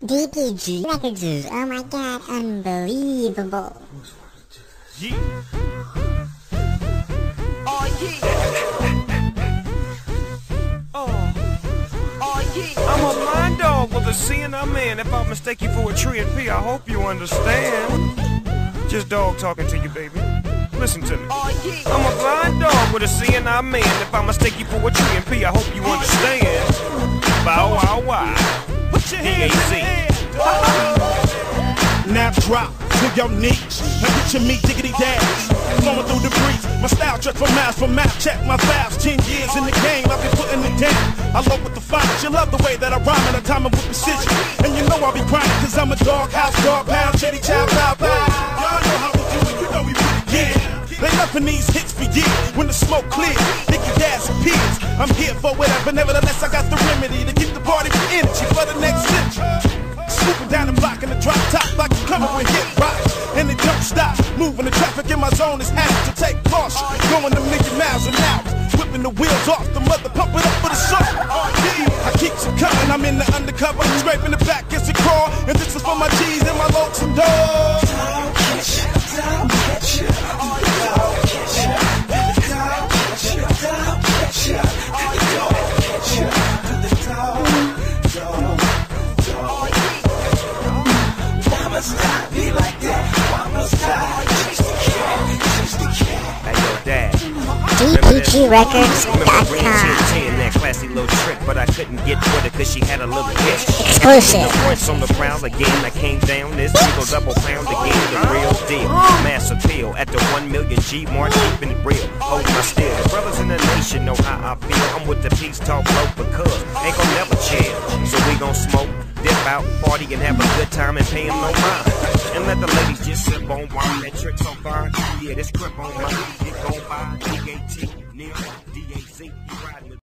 DPG Records, oh my god, unbelievable. Yeah. Oh yeah. Oh yeah. I'm a blind dog with a C and a man. If I mistake you for a tree and P, I hope you understand. Just dog talking to you, baby. Listen to me. Oh yeah. I'm a blind dog with a C and a man. If I mistake you for a tree and P, I hope you understand. Bow wow wow. Put your hands in the air. Now drop to your knees and get your meat diggity dash. Flowing through the breeze, my style trek for miles. Check my files, 10 years in the game, I've been putting it down. I love with the finest, you love the way that I rhyme and I time it with precision. And you know I'll be grinding, cause I'm a dog house, dog pound, chitty chow, pow, pow. Y'all know how we do it, you know we put it down. They loving these hits for years, when the smoke clears, Nicky Dash appears. I'm here for whatever, nevertheless I got the remedy to keep the party with energy for the next century. Swooping down the block in the drop top like a coming with hit rock. And it don't stop, moving the traffic in my zone is happy to take caution. Going a million miles an hour, whipping the wheels off the mother, pump it up for the song. I keep you coming, I'm in the undercover, scraping the back, it's a crawl. And this is for my G's and my lonesome dogs. Don't catch ya, don't catch ya, don't catch ya, don't catch ya, don't catch ya, don't catch ya, stop me like that. Why must I chase the cat? Chase the cat. Hey, yo, Dad. DPGRecords.com. That classy little trick, but I couldn't get with it cause she had a little itch. Exclusive. The voice on the prowl again, I came down. This eagle double pound again, the real deal. Mass appeal at the 1 million G mark, keeping it real. Hold my still. The brothers in the nation know how I feel. I'm with the peace talk bro because ain't gon' never chill. So we gon' smoke, dip out, party, and have a good time and pay 'em no mind. And let the ladies just sip on wine. That trick so fine. Yeah, this grip on mine. Get gon' by D-A-T, Neil, D-A-Z. You riding with